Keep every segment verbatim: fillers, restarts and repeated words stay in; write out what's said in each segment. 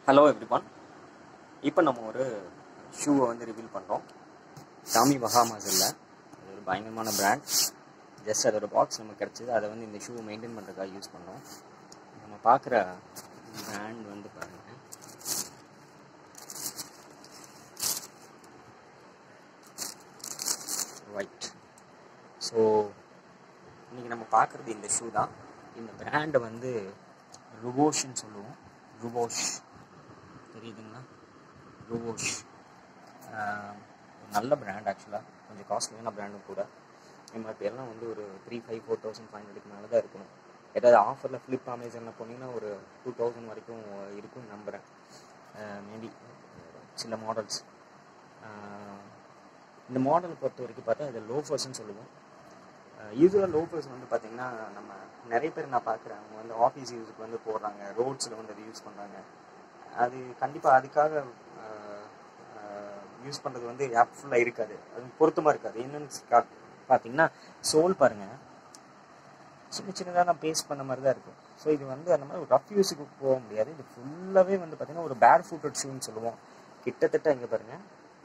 Hello everyone. இப்போ நம்ம ஒரு ஷூவை வந்து ரிவீல் பண்ணுறோம். டாமி பஹாமாஸில் அது ஒரு பயங்கரமான பிராண்ட். ஜஸ்ட் அதோட பாக்ஸ் நமக்கு கிடச்சிது. அதை வந்து இந்த ஷூவை மெயின்டைன் பண்ணுறதுக்காக யூஸ் பண்ணோம். நம்ம பார்க்குற பிராண்ட் வந்து பாருங்கள், ஒயிட். ஸோ இன்றைக்கி நம்ம பார்க்குறது இந்த ஷூ தான். இந்த பிராண்டை வந்து ருவோஷ்ன்னு சொல்லுவோம். ருவோஷ் தெரியுதுங்களா? ருவோஷ் நல்ல பிராண்ட். ஆக்சுவலாக கொஞ்சம் காஸ்ட்லியான பிராண்டும் கூட. எம்ஆர்பி எல்லாம் வந்து ஒரு three five four thousand five ஹண்ட்ரடுக்கு மேலே தான் இருக்கணும். ஏதாவது ஆஃபரில் ஃப்ளிப் அமேசானில் போனீங்கன்னா ஒரு டூ தௌசண்ட் வரைக்கும் இருக்கும்னு நம்புகிறேன். மேபி சில மாடல்ஸ். இந்த மாடல் பொறுத்த வரைக்கும் பார்த்தா இது லோஃபர்ஸ்ன்னு சொல்லுவோம். யூஸ்வலாக லோஃபர்ஸ் வந்து பார்த்திங்கன்னா நம்ம நிறைய பேர் நான் பார்க்குறேன், அவங்க வந்து ஆஃபீஸ் யூஸுக்கு வந்து போடுறாங்க, ரோட்ஸில் வந்து அதை யூஸ் பண்ணுறாங்க. அது கண்டிப்பாக அதுக்காக யூஸ் பண்ணுறது வந்து ஆப்ஃபுல்லாக இருக்காது, அது பொருத்தமாக இருக்காது. என்னென்னு கா பார்த்தீங்கன்னா சோல் பாருங்கள், சின்ன சின்னதாக நான் பேஸ்ட் பண்ண மாதிரி தான் இருக்கும். ஸோ இது வந்து அந்த மாதிரி ஒரு ரஃப் யூஸுக்கு போக முடியாது. இது ஃபுல்லாகவே வந்து பார்த்திங்கன்னா ஒரு பேர் ஃபுட்டட் ஷூன்னு சொல்லுவோம். கிட்டத்தட்ட இங்கே பாருங்கள்,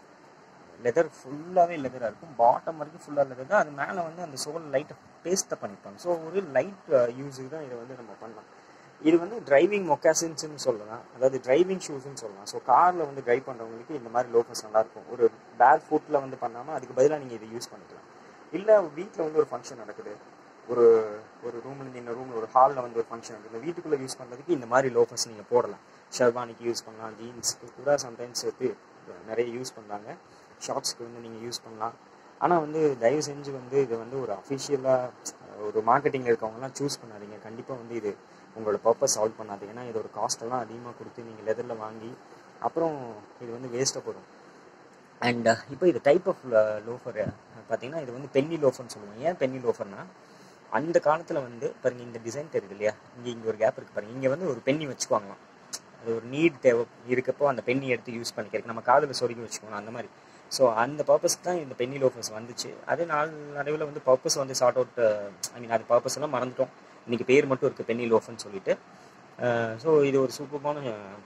லெதர் ஃபுல்லாகவே லெதராக இருக்கும். பாட்டம் வரைக்கும் ஃபுல்லாக லெதர் தான். அது மேலே வந்து அந்த சோல் லைட்டை பேஸ்ட்டை பண்ணிப்பாங்க. ஸோ ஒரு லைட் யூஸுக்கு தான் இதை வந்து நம்ம பண்ணலாம். இது வந்து டிரைவிங் மொக்காசின்ஸ்ன்னு சொல்லலாம், அதாவது டிரைவிங் ஷூஸ்ன்னு சொல்லலாம். ஸோ காரில் வந்து ட்ரைவ் பண்ணுறவங்களுக்கு இந்த மாதிரி லோஃபர்ஸ் நல்லாயிருக்கும். ஒரு பேர் ஃபுட்டில் வந்து பண்ணாமல் அதுக்கு பதிலாக நீங்கள் இதை யூஸ் பண்ணிக்கலாம். இல்லை வீட்டில் வந்து ஒரு ஃபங்க்ஷன் நடக்குது, ஒரு ஒரு ரூமில் இந்த ரூமில் ஒரு ஹாலில் வந்து ஒரு ஃபங்க்ஷன் நடக்குது, வீட்டுக்குள்ளே யூஸ் பண்ணுறதுக்கு இந்த மாதிரி லோஃபர்ஸ் நீங்கள் போடலாம். ஷெர்வானிக்கு யூஸ் பண்ணலாம், ஜீன்ஸுக்கு கூட சம்டைம்ஸ் வந்து நிறைய யூஸ் பண்ணுறாங்க. ஷார்ட்ஸ்க்கு வந்து நீங்கள் யூஸ் பண்ணலாம். ஆனால் வந்து தயவு செஞ்சு வந்து இது வந்து ஒரு அஃபிஷியலாக ஒரு மார்க்கெட்டிங்கில் இருக்கவங்கலாம் சூஸ் பண்ணாதீங்க. கண்டிப்பாக வந்து இது உங்களோட பர்பஸ் சால்வ் பண்ணாது. ஏன்னா இதோட காஸ்ட்டெல்லாம் அதிகமாக கொடுத்து நீங்கள் லெதரில் வாங்கி அப்புறம் இது வந்து வேஸ்ட்டாக போடும். அண்ட் இப்போ இது டைப் ஆஃப் லோஃபர் பார்த்தீங்கன்னா இது வந்து பென்னி லோஃபர்னு சொல்லுவோம். ஏன் பென்னி லோஃபர்னால் அந்த காலத்தில் வந்து பாருங்கள், இந்த டிசைன் தெரியுது இல்லையா, இங்கே இங்கே ஒரு கேப் இருக்குது பாருங்கள், இங்கே வந்து ஒரு பென்னி வச்சுக்குவாங்களாம். அது ஒரு நீட் தேவை இருக்கப்போ அந்த பென்னி எடுத்து யூஸ் பண்ணிக்கிறதுக்கு நம்ம காதில் சொருகி வச்சுக்கணும் அந்த மாதிரி. ஸோ அந்த பர்பஸ்க்கு தான் இந்த பென்னி லோஃபர்ஸ் வந்துச்சு. அதே நாள் நடுவில் வந்து பர்பஸ் வந்து சார்ட் அவுட், ஐ மீன் அது பர்பஸ் எல்லாம் மறந்துட்டோம். இன்றைக்கி பேர் மட்டும் இருக்குது பென்னி லோஃபர்னு சொல்லிட்டு. ஸோ இது ஒரு சூப்பரான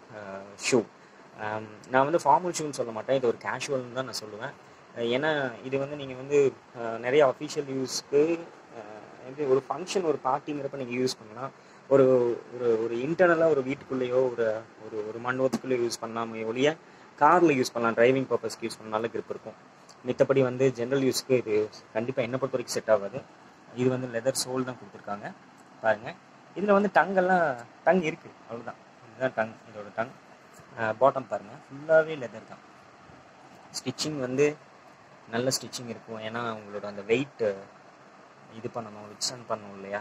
ஷூ. நான் வந்து ஃபார்மல் ஷூன்னு சொல்ல மாட்டேன், இது ஒரு கேஷுவல்னு தான் நான் சொல்லுவேன். ஏன்னா இது வந்து நீங்கள் வந்து நிறைய அஃபிஷியல் யூஸ்க்கு எப்படி ஒரு ஃபங்க்ஷன் ஒரு பார்ட்டிங்கிறப்ப நீங்கள் யூஸ் பண்ணலாம். ஒரு ஒரு ஒரு இன்டர்னலாக ஒரு வீட்டுக்குள்ளேயோ ஒரு ஒரு ஒரு மண்டபத்துக்குள்ளேயோ யூஸ் பண்ணாமல் ஒழிய காரில் யூஸ் பண்ணலாம், டிரைவிங் பர்பஸ்க்கு யூஸ் பண்ண நல்ல கிரிப் இருக்கும். மித்தபடி வந்து ஜென்ரல் யூஸ்க்கு இது கண்டிப்பாக என்னை பொறுத்த வரைக்கும் செட் ஆகாது. இது வந்து லெதர் சோல் தான் கொடுத்துருக்காங்க பாருங்கள். இதில் வந்து டங்கெல்லாம் டங் இருக்குது, அவ்வளோதான். இதுதான் டங், இதோட டங். பாட்டம் பாருங்கள், ஃபுல்லாகவே லெதர் தான். ஸ்டிச்சிங் வந்து நல்ல ஸ்டிச்சிங் இருக்கும். ஏன்னா உங்களோட அந்த வெயிட் இது பண்ணணும், விக்ஸன் பண்ணணும் இல்லையா.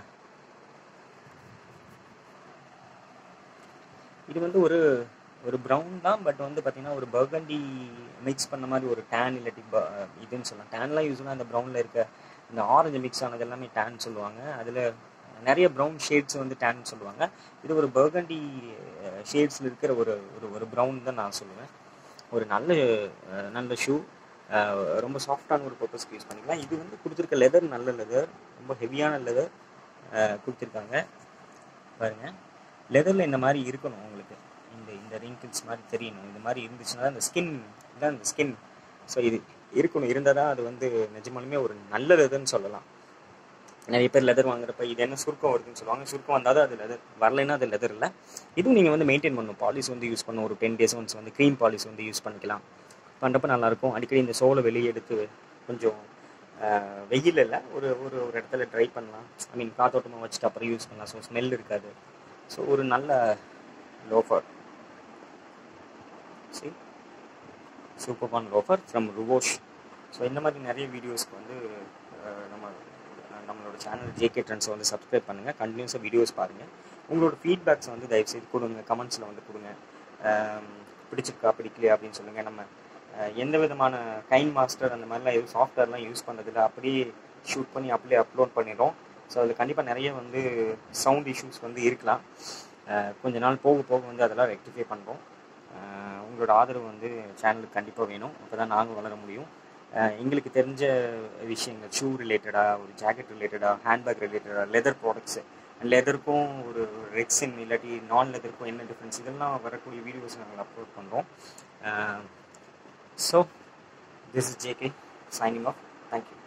இது வந்து ஒரு ஒரு ப்ரௌன் தான், பட் வந்து பார்த்திங்கன்னா ஒரு பர்கண்டி மிக்ஸ் பண்ண மாதிரி ஒரு டேன் இல்லாட்டி இதுன்னு சொல்லலாம். டேன்லாம் யூஸ்வலாக அந்த ப்ரௌனில் இருக்க இந்த ஆரஞ்சு மிக்ஸ் ஆனது எல்லாமே டேன் சொல்லுவாங்க. அதில் நிறைய ப்ரௌன் ஷேட்ஸ் வந்து டேன் சொல்லுவாங்க. இது ஒரு பர்கண்டி ஷேட்ஸில் இருக்கிற ஒரு ஒரு ஒரு ப்ரௌன் தான் நான் சொல்லுவேன். ஒரு நல்ல நல்ல ஷூ, ரொம்ப சாஃப்டான ஒரு பர்பஸ்க்கு யூஸ் பண்ணிக்கலாம். இது வந்து கொடுத்துருக்க லெதர் நல்ல லெதர், ரொம்ப ஹெவியான லெதர் கொடுத்துருக்காங்க பாருங்கள். லெதரில் இந்த மாதிரி இருக்கணும் உங்களுக்கு, இந்த இந்த ரிங்கிள்ஸ் மாதிரி தெரியணும். இந்த மாதிரி இருந்துச்சுன்னா தான் இந்த ஸ்கின் தான் இந்த ஸ்கின். ஸோ இது இருக்கணும், இருந்தால் தான் அது வந்து நிஜமாலுமே ஒரு நல்ல லெதர்னு சொல்லலாம். நிறைய பேர் லெதர் வாங்குறப்ப இது என்ன சுருக்கம் வருதுன்னு சொல்லுவாங்க. சுருக்கம் வந்தால் தான் அது லெதர், வரலைன்னா அது லெதர் இல்லை. இதுவும் நீங்கள் வந்து மெயின்டைன் பண்ணணும். பாலிஷ் வந்து யூஸ் பண்ணணும். ஒரு டென் டேஸ் ஒன்ஸ் வந்து க்ரீம் பாலிஷ் வந்து யூஸ் பண்ணிக்கலாம். பண்ணுறப்ப நல்லாயிருக்கும். அடிக்கடி இந்த சோலை வெளியே எடுத்து கொஞ்சம் வெயில் இல்லை ஒரு ஒரு ஒரு இடத்துல ட்ரை பண்ணலாம். ஐ மீன் காத்தோட்டமாக வச்சுட்டு அப்புறம் யூஸ் பண்ணலாம். ஸோ ஸ்மெல் இருக்காது. ஸோ ஒரு நல்ல லோஃபர், சி சூப்பர்பான் லோஃபர் ஃப்ரம் ருவோஷ். ஸோ இந்த மாதிரி நிறைய வீடியோஸ்க்கு வந்து நம்ம நம்மளோட சேனல் ஜேகே ட்ரெண்ட்ஸை வந்து சப்ஸ்கிரைப் பண்ணுங்கள். கண்டினியூஸாக வீடியோஸ் பாருங்கள். உங்களோட ஃபீட்பேக்ஸை வந்து தயவுசெய்து கொடுங்க, கமெண்ட்ஸில் வந்து கொடுங்க. பிடிச்சிருக்கா பிடிக்கலையா அப்படின்னு சொல்லுங்கள். நம்ம எந்த விதமான கைன் மாஸ்டர் அந்த மாதிரிலாம் எதுவும் சாஃப்ட்வேர்லாம் யூஸ் பண்ணுறதில்ல, அப்படியே ஷூட் பண்ணி அப்படியே அப்லோட் பண்ணிடுறோம். ஸோ அதில் கண்டிப்பாக நிறைய வந்து சவுண்ட் இஷ்யூஸ் வந்து இருக்கலாம். கொஞ்ச நாள் போக போக வந்து அதெல்லாம் ரெக்டிஃபை பண்ணுறோம். உங்களோட ஆதரவு வந்து சேனலுக்கு கண்டிப்பாக வேணும், அப்போ தான் நாங்கள் வளர முடியும். எங்களுக்கு தெரிஞ்ச விஷயங்கள் ஷூ ரிலேட்டடாக, ஒரு ஜாக்கெட் ரிலேட்டடாக, ஹேண்ட்பேக் ரிலேட்டடாக, லெதர் ப்ராடக்ட்ஸு லெதருக்கும் ஒரு ரெக்ஸின் இல்லாட்டி நான் லெதருக்கும் என்ன டிஃப்ரென்ஸ், இதெல்லாம் வரக்கூடிய வீடியோஸ் நாங்கள் அப்லோட் பண்ணுறோம். So this is JK signing off. Thank you.